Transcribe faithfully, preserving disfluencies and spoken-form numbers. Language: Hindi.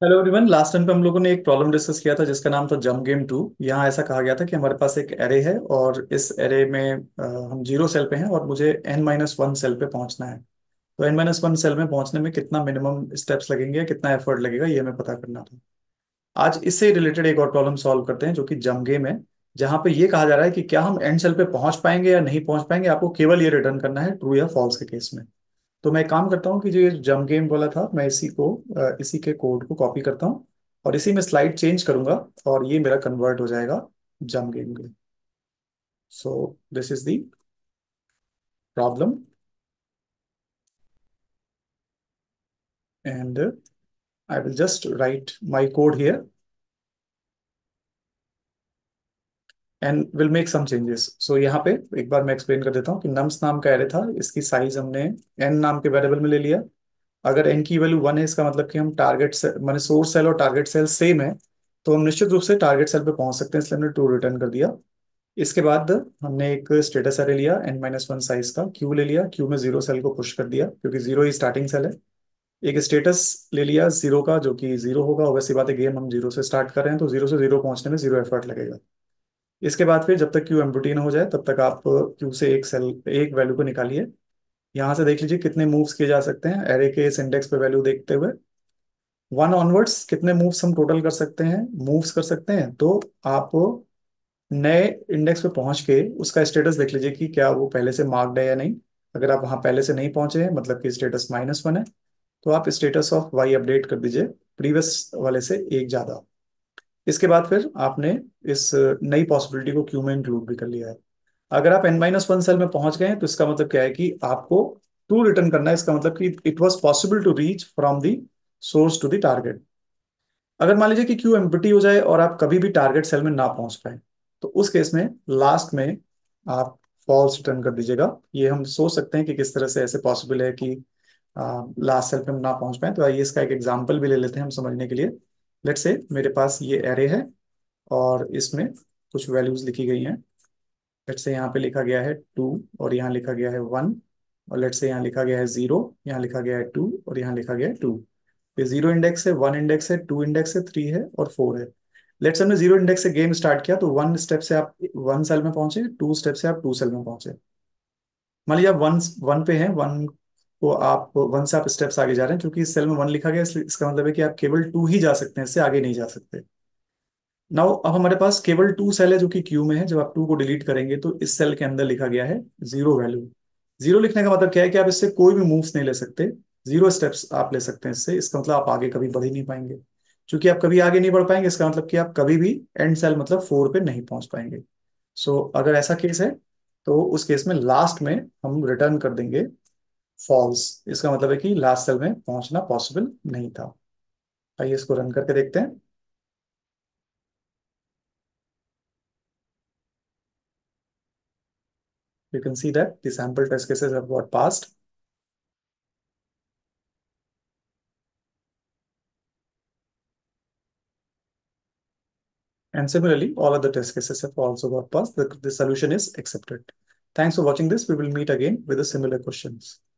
Hello everyone. लास्ट टाइम पे हम लोगों ने एक प्रॉब्लम डिस्कस किया था जिसका नाम था जंप गेम टू। यहाँ ऐसा कहा गया था कि हमारे पास एक एरे है और इस एरे में अ, हम जीरो सेल पे हैं और मुझे एन माइनस वन सेल पे पहुंचना है। तो एन माइनस वन सेल में पहुंचने में कितना मिनिमम स्टेप्स लगेंगे, कितना एफर्ट लगेगा, ये हमें पता करना था। आज इससे रिलेटेड एक और प्रॉब्लम सॉल्व करते हैं जो कि जंप गेम है, जहाँ पे ये कहा जा रहा है कि क्या हम एंड सेल पे पहुंच पाएंगे या नहीं पहुंच पाएंगे। आपको केवल ये रिटर्न करना है ट्रू या फॉल्स के केस में। तो मैं एक काम करता हूँ कि जो ये जंप गेम बोला था, मैं इसी को अ, इसी के कोड को कॉपी करता हूँ और इसी में स्लाइड चेंज करूंगा और ये मेरा कन्वर्ट हो जाएगा जंप गेम में। So this is the problem and I will just write my code here and will make some changes. So यहाँ पे एक बार मैं एक्सप्लेन कर देता हूँ कि नम्स नाम का एरे था, इसकी साइज हमने एन नाम के वेरिएबल में ले लिया। अगर एन की वैल्यू वन है, इसका मतलब कि हम टारगेट से माने सोर्स सेल और टारगेट सेल सेम है, तो हम निश्चित रूप से टारगेट सेल पे पहुंच सकते हैं, इसलिए हमने ट्रू रिटर्न कर दिया। इसके बाद हमने एक स्टेटस एरे लिया एन माइनस वन साइज का, क्यू ले लिया, क्यू में जीरो सेल को पुश कर दिया क्योंकि जीरो ही स्टार्टिंग सेल है। एक स्टेटस ले लिया जीरो का जो कि जीरो होगा, वैसी बात है गेम हम जीरो से स्टार्ट कर रहे हैं तो जीरो से जीरो पहुंचने में जीरो एफर्ट लगेगा। इसके बाद फिर जब तक क्यू एम्प्टी ना हो जाए तब तक आप क्यू से एक सेल एक वैल्यू को निकालिए। यहाँ से देख लीजिए कितने मूव्स किए जा सकते हैं एरे के इस इंडेक्स पे वैल्यू देखते हुए। वन ऑनवर्ड्स कितने मूव्स हम टोटल कर सकते हैं, मूव्स कर सकते हैं। तो आप नए इंडेक्स पे पहुंच के उसका स्टेटस देख लीजिए कि क्या वो पहले से मार्क्ड है या नहीं। अगर आप वहां पहले से नहीं पहुंचे हैं, मतलब कि स्टेटस माइनस वन है, तो आप स्टेटस ऑफ वाई अपडेट कर दीजिए प्रीवियस वाले से एक ज्यादा। इसके बाद फिर आपने इस नई पॉसिबिलिटी को क्यू में इंक्लूड भी कर लिया है। अगर आप एन माइनस वन सेल में पहुंच गए हैं तो इसका मतलब क्या है कि आपको ट्रू रिटर्न करना है। इसका मतलब कि it was possible to reach from the source to the target. अगर मान लीजिए कि क्यू एम्प्टी हो जाए और आप कभी भी टारगेट सेल में ना पहुंच पाए, तो उस केस में लास्ट में आप फॉल्स रिटर्न कर दीजिएगा। ये हम सोच सकते हैं कि किस तरह से ऐसे पॉसिबल है कि लास्ट सेल पे हम ना पहुंच पाए। तो आइए इसका एक एग्जांपल भी ले लेते हैं हम समझने के लिए। लेट्स से मेरे पास ये एरे है और इसमें कुछ वैल्यूज लिखी गई हैं। लेट्स से यहाँ पे लिखा गया है टू और यहाँ लिखा गया है वन, और लेट्स से यहाँ लिखा गया है जीरो, यहाँ लिखा गया है टू और यहाँ लिखा गया है टू। ये जीरो इंडेक्स है, वन इंडेक्स है, टू इंडेक्स है, थ्री है और फोर है। लेट्स से हमने जीरो इंडेक्स से गेम स्टार्ट किया तो वन स्टेप से आप वन सेल में पहुंचे, टू स्टेप से आप टू सेल में पहुंचे। मान लीजिए आप वन वन पे हैं, वन को आप वन से आप स्टेप्स आगे जा रहे हैं, क्योंकि इस सेल में वन लिखा गया है, इसलिए इसका मतलब है कि आप केवल टू ही जा सकते हैं, इससे आगे नहीं जा सकते। नाउ अब हमारे पास केवल टू सेल है जो कि क्यू में है। जब आप टू को डिलीट करेंगे तो इस सेल के अंदर लिखा गया है जीरो वैल्यू। जीरो लिखने का मतलब क्या है कि आप इससे कोई भी मूव्स नहीं ले सकते। जीरो स्टेप्स आप ले सकते हैं इससे, इसका मतलब आप आगे कभी बढ़ ही नहीं पाएंगे। क्योंकि आप कभी आगे नहीं बढ़ पाएंगे, इसका मतलब कि आप कभी भी एंड सेल मतलब फोर पे नहीं पहुंच पाएंगे। सो अगर ऐसा केस है तो उस केस में लास्ट में हम रिटर्न कर देंगे फॉल्स। इसका मतलब है कि लास्ट सेल में पहुंचना पॉसिबल नहीं था। आइए इसको रन करके देखते हैं। You can see that the sample test cases have got passed. And similarly, all other test cases have also got passed. The, the solution is accepted. Thanks for watching this. We will meet again with the similar questions.